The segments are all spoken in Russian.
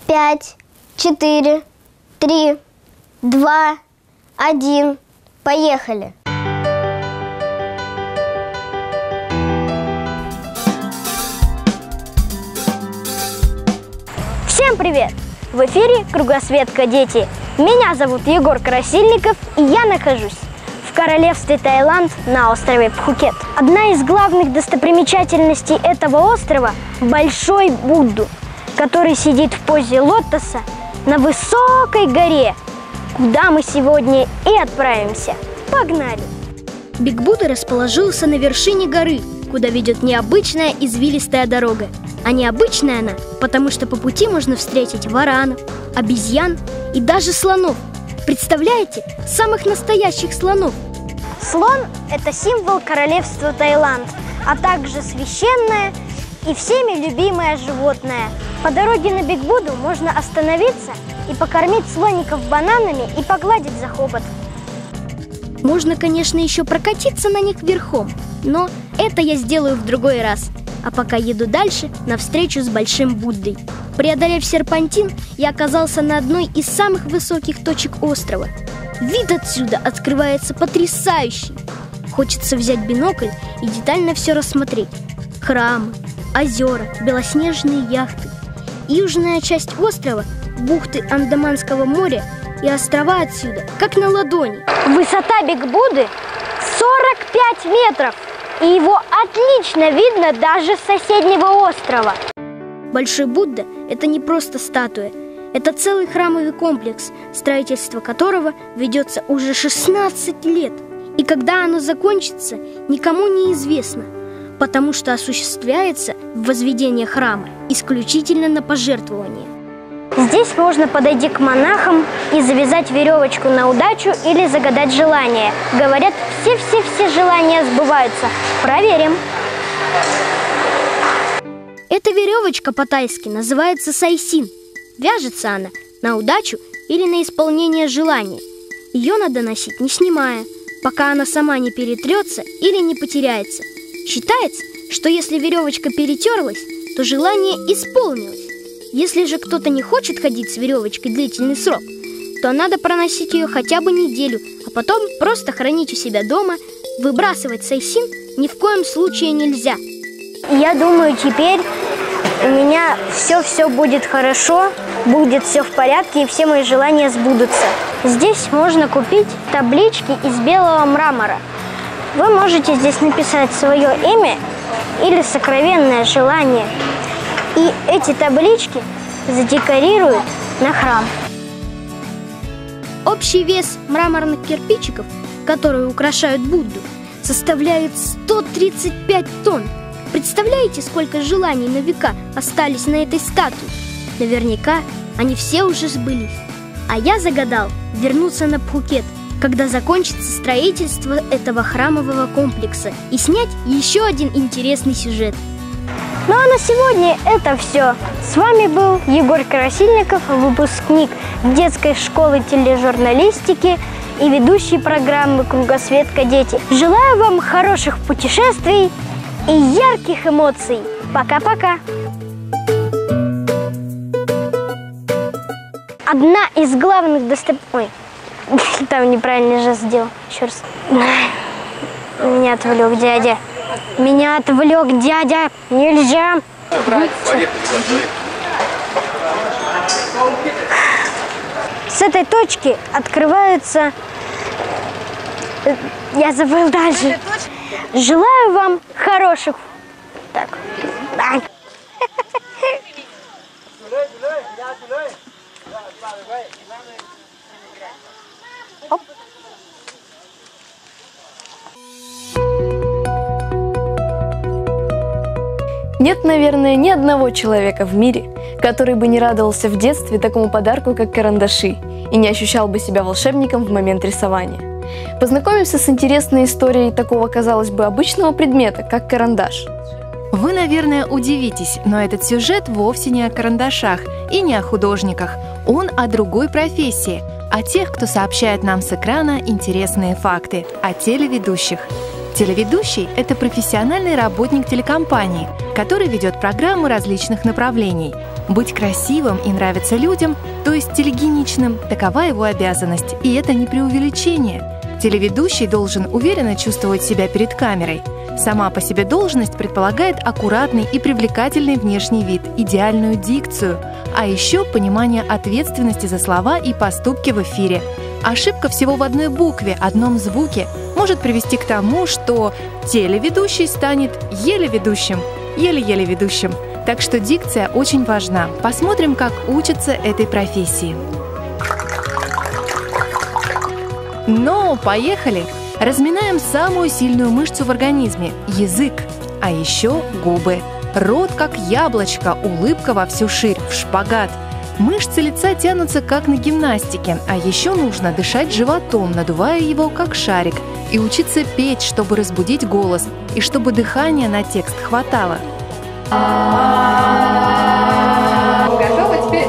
5, 4, 3, 2, 1. Поехали! Всем привет! В эфире «Кругосветка, дети». Меня зовут Егор Красильников, и я нахожусь в королевстве Таиланд на острове Пхукет. Одна из главных достопримечательностей этого острова – Большой Будда, который сидит в позе лотоса на высокой горе, куда мы сегодня и отправимся. Погнали! Биг Будда расположился на вершине горы, куда ведет необычная извилистая дорога. А необычная она, потому что по пути можно встретить варанов, обезьян и даже слонов. Представляете? Самых настоящих слонов. Слон – это символ королевства Таиланд, а также священное и всеми любимое животное. По дороге на Биг Будду можно остановиться и покормить слоников бананами и погладить за хобот. Можно, конечно, еще прокатиться на них верхом, но это я сделаю в другой раз. А пока еду дальше, на встречу с Большим Буддой. Преодолев серпантин, я оказался на одной из самых высоких точек острова. Вид отсюда открывается потрясающий. Хочется взять бинокль и детально все рассмотреть. Храмы, озера, белоснежные яхты. Южная часть острова, бухты Андаманского моря и острова отсюда, как на ладони. Высота Биг Будды 45 метров. И его отлично видно даже с соседнего острова. Большой Будда – это не просто статуя. Это целый храмовый комплекс, строительство которого ведется уже 16 лет. И когда оно закончится, никому не известно, потому что осуществляется возведение храма исключительно на пожертвования. Здесь можно подойти к монахам и завязать веревочку на удачу или загадать желание. Говорят, все желания сбываются. Проверим. Эта веревочка по-тайски называется сайсин. Вяжется она на удачу или на исполнение желания. Ее надо носить, не снимая, пока она сама не перетрется или не потеряется. Считается, что если веревочка перетерлась, то желание исполнилось. Если же кто-то не хочет ходить с веревочкой длительный срок, то надо проносить ее хотя бы неделю, а потом просто хранить у себя дома. Выбрасывать сайсин ни в коем случае нельзя. Я думаю, теперь у меня все будет хорошо, будет все в порядке и все мои желания сбудутся. Здесь можно купить таблички из белого мрамора. Вы можете здесь написать свое имя или сокровенное желание. И эти таблички задекорируют на храм. Общий вес мраморных кирпичиков, которые украшают Будду, составляет 135 тонн. Представляете, сколько желаний на века остались на этой статуе? Наверняка они все уже сбылись. А я загадал вернуться на Пхукет, когда закончится строительство этого храмового комплекса, и снять еще один интересный сюжет. Ну а на сегодня это все. С вами был Егор Красильников, выпускник детской школы тележурналистики и ведущий программы «Кругосветка, дети». Желаю вам хороших путешествий и ярких эмоций. Пока-пока! Одна из главных Ой, там неправильный жест сделал. Еще раз. Меня отвлек дядя. Меня отвлек дядя. Нельзя. С этой точки открываются... Я забыл дальше. Желаю вам хороших... Так. Оп. Нет, наверное, ни одного человека в мире, который бы не радовался в детстве такому подарку, как карандаши, и не ощущал бы себя волшебником в момент рисования. Познакомимся с интересной историей такого, казалось бы, обычного предмета, как карандаш. Вы, наверное, удивитесь, но этот сюжет вовсе не о карандашах и не о художниках. Он о другой профессии, о тех, кто сообщает нам с экрана интересные факты, о телеведущих. Телеведущий – это профессиональный работник телекомпании, который ведет программы различных направлений. Быть красивым и нравиться людям, то есть телегеничным – такова его обязанность, и это не преувеличение. Телеведущий должен уверенно чувствовать себя перед камерой. Сама по себе должность предполагает аккуратный и привлекательный внешний вид, идеальную дикцию, а еще понимание ответственности за слова и поступки в эфире. Ошибка всего в одной букве, одном звуке может привести к тому, что телеведущий станет еле ведущим, еле-еле ведущим. Так что дикция очень важна. Посмотрим, как учатся этой профессии. Ну, поехали! Разминаем самую сильную мышцу в организме – язык, а еще губы. Рот как яблочко, улыбка во всю ширь, в шпагат. Мышцы лица тянутся как на гимнастике, а еще нужно дышать животом, надувая его как шарик, и учиться петь, чтобы разбудить голос, и чтобы дыхания на текст хватало. Готово теперь?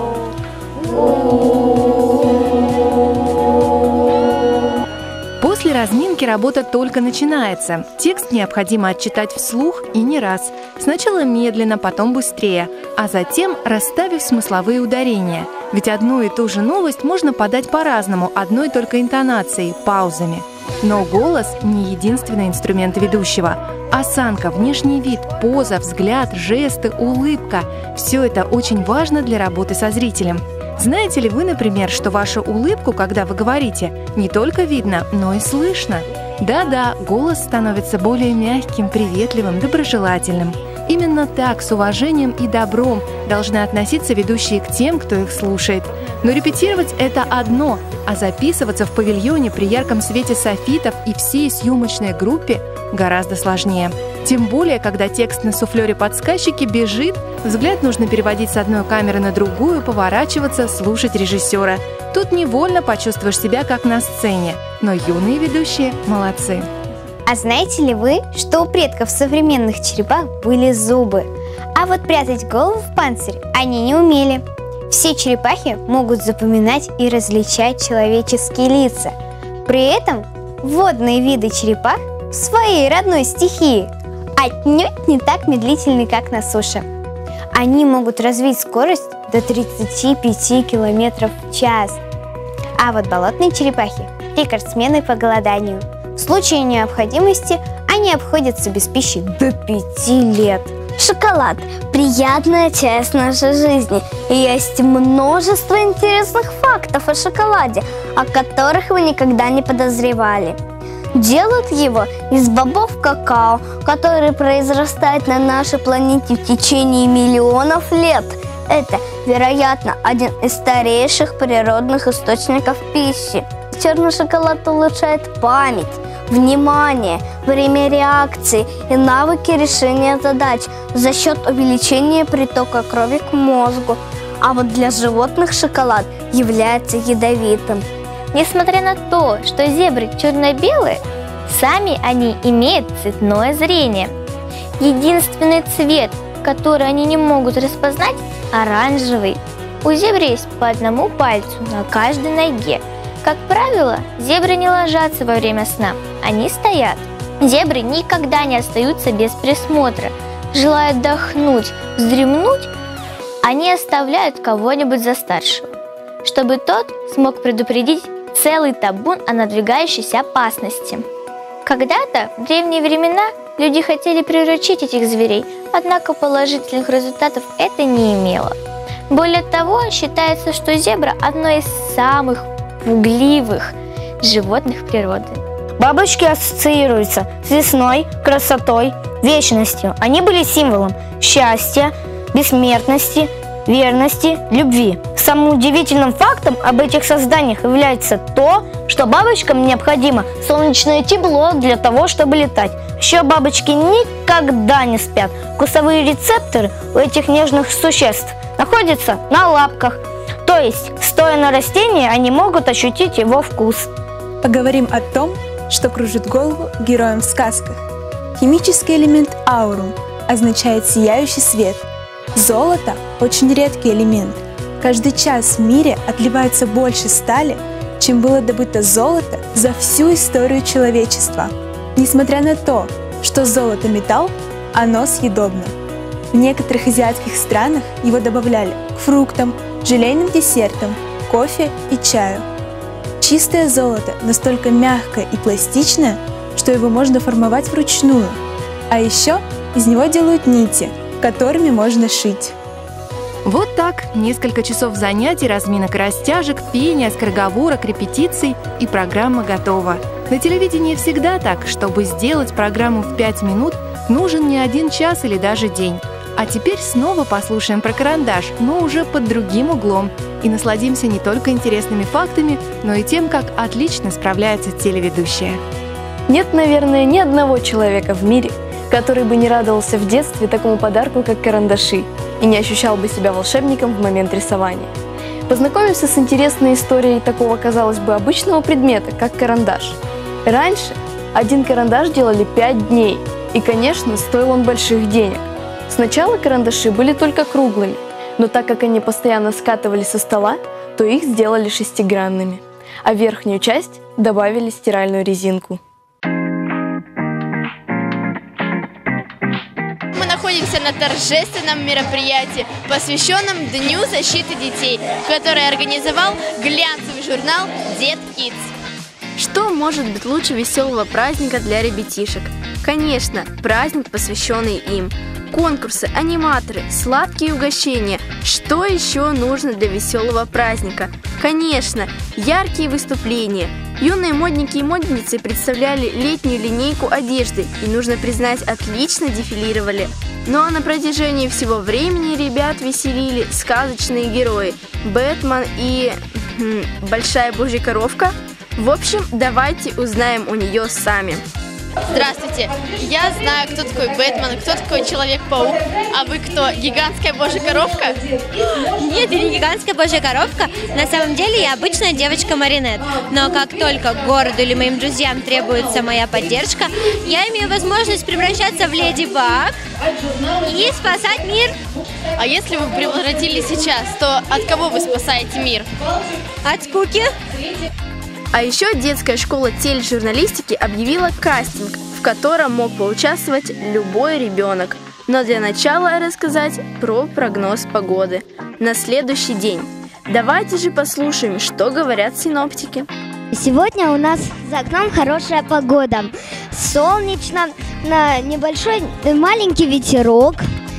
После разминки работа только начинается. Текст необходимо отчитать вслух и не раз. Сначала медленно, потом быстрее, а затем расставив смысловые ударения. Ведь одну и ту же новость можно подать по-разному, одной только интонацией, паузами. Но голос не единственный инструмент ведущего. Осанка, внешний вид, поза, взгляд, жесты, улыбка – все это очень важно для работы со зрителем. Знаете ли вы, например, что вашу улыбку, когда вы говорите, не только видно, но и слышно? Да-да, голос становится более мягким, приветливым, доброжелательным. Именно так, с уважением и добром, должны относиться ведущие к тем, кто их слушает. Но репетировать – это одно, а записываться в павильоне при ярком свете софитов и всей съемочной группе гораздо сложнее. Тем более, когда текст на суфлере-подсказчике бежит, взгляд нужно переводить с одной камеры на другую, поворачиваться, слушать режиссера. Тут невольно почувствуешь себя как на сцене, но юные ведущие молодцы. А знаете ли вы, что у предков современных черепах были зубы? А вот прятать голову в панцирь они не умели. Все черепахи могут запоминать и различать человеческие лица. При этом водные виды черепах в своей родной стихии отнюдь не так медлительны, как на суше. Они могут развить скорость до 35 км в час. А вот болотные черепахи – рекордсмены по голоданию. В случае необходимости они обходятся без пищи до 5 лет. Шоколад – приятная часть нашей жизни. И есть множество интересных фактов о шоколаде, о которых вы никогда не подозревали. Делают его из бобов какао, которые произрастают на нашей планете в течение миллионов лет. Это, вероятно, один из старейших природных источников пищи. Черный шоколад улучшает память, внимание, время реакции и навыки решения задач за счет увеличения притока крови к мозгу. А вот для животных шоколад является ядовитым. Несмотря на то, что зебры черно-белые, сами они имеют цветное зрение. Единственный цвет, который они не могут распознать – оранжевый. У зебр есть по одному пальцу на каждой ноге. Как правило, зебры не ложатся во время сна, они стоят. Зебры никогда не остаются без присмотра. Желая отдохнуть, вздремнуть, они оставляют кого-нибудь за старшего, чтобы тот смог предупредить целый табун о надвигающейся опасности. Когда-то, в древние времена, люди хотели приручить этих зверей, однако положительных результатов это не имело. Более того, считается, что зебра – одно из самых пугливых животных природы. Бабочки ассоциируются с весной, красотой, вечностью. Они были символом счастья, бессмертности, верности, любви. Самым удивительным фактом об этих созданиях является то, что бабочкам необходимо солнечное тепло для того, чтобы летать. Еще бабочки никогда не спят. Вкусовые рецепторы у этих нежных существ находятся на лапках. То есть, стоя на растении, они могут ощутить его вкус. Поговорим о том, что кружит голову героям в сказках. Химический элемент аурум означает сияющий свет. Золото – очень редкий элемент. Каждый час в мире отливается больше стали, чем было добыто золото за всю историю человечества. Несмотря на то, что золото – металл, оно съедобно. В некоторых азиатских странах его добавляли к фруктам, желейным десертам, кофе и чаю. Чистое золото настолько мягкое и пластичное, что его можно формовать вручную. А еще из него делают нити, которыми можно шить. Вот так, несколько часов занятий, разминок и растяжек, пения, скороговорок, репетиций, и программа готова. На телевидении всегда так. Чтобы сделать программу в 5 минут, нужен не 1 час или даже день. А теперь снова послушаем про карандаш, но уже под другим углом. И насладимся не только интересными фактами, но и тем, как отлично справляется телеведущая. Нет, наверное, ни одного человека в мире, который бы не радовался в детстве такому подарку, как карандаши, и не ощущал бы себя волшебником в момент рисования. Познакомимся с интересной историей такого, казалось бы, обычного предмета, как карандаш. Раньше один карандаш делали 5 дней, и, конечно, стоил он больших денег. Сначала карандаши были только круглыми, но так как они постоянно скатывали со стола, то их сделали шестигранными, а в верхнюю часть добавили стиральную резинку. Мы находимся на торжественном мероприятии, посвященном Дню защиты детей, который организовал глянцевый журнал «Дед Kids». Что может быть лучше веселого праздника для ребятишек? Конечно, праздник, посвященный им. Конкурсы, аниматоры, сладкие угощения. Что еще нужно для веселого праздника? Конечно, яркие выступления. Юные модники и модницы представляли летнюю линейку одежды и, нужно признать, отлично дефилировали. Ну а на протяжении всего времени ребят веселили сказочные герои Бэтмен и... Большая Божья коровка? В общем, давайте узнаем у нее сами. Здравствуйте, я знаю, кто такой Бэтмен, кто такой Человек-паук, а вы кто, гигантская Божья коровка? Нет, я не гигантская Божья коровка, на самом деле я обычная девочка-маринет, но как только городу или моим друзьям требуется моя поддержка, я имею возможность превращаться в Леди Баг и спасать мир. А если вы превратились сейчас, то от кого вы спасаете мир? От скуки. А еще детская школа тележурналистики объявила кастинг, в котором мог поучаствовать любой ребенок. Но для начала рассказать про прогноз погоды на следующий день. Давайте же послушаем, что говорят синоптики. Сегодня у нас за окном хорошая погода. Солнечно, небольшой маленький ветерок.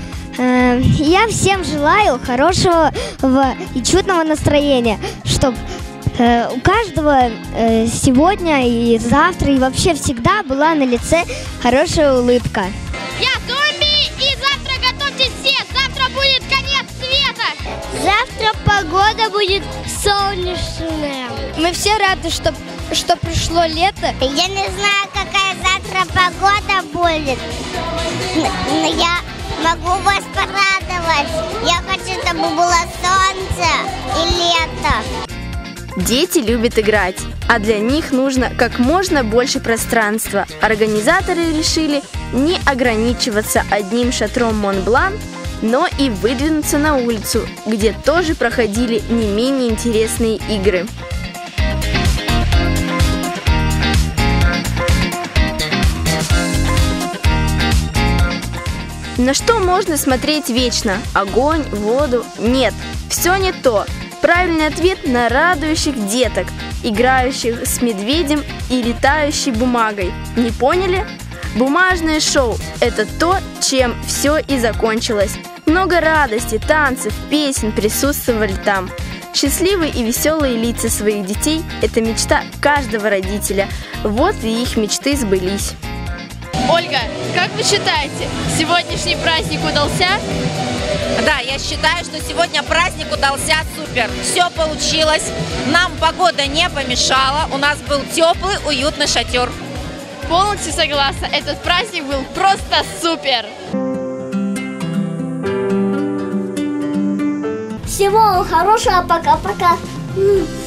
Я всем желаю хорошего и чудного настроения, чтобы у каждого сегодня и завтра и вообще всегда была на лице хорошая улыбка. Я зомби, и завтра готовьтесь все, завтра будет конец света! Завтра погода будет солнечная. Мы все рады, что пришло лето. Я не знаю, какая завтра погода будет, но я могу вас порадовать. Я хочу, чтобы было солнце и лето. Дети любят играть, а для них нужно как можно больше пространства. Организаторы решили не ограничиваться одним шатром Монблан, но и выдвинуться на улицу, где тоже проходили не менее интересные игры. На что можно смотреть вечно? Огонь, воду? Нет, все не то. Правильный ответ на радующих деток, играющих с медведем и летающей бумагой. Не поняли? Бумажное шоу – это то, чем все и закончилось. Много радости, танцев, песен присутствовали там. Счастливые и веселые лица своих детей – это мечта каждого родителя. Вот и их мечты сбылись. Ольга, как вы считаете, сегодняшний праздник удался? Да, я считаю, что сегодня праздник удался супер. Все получилось. Нам погода не помешала. У нас был теплый, уютный шатер. Полностью согласна. Этот праздник был просто супер. Всего хорошего, пока-пока.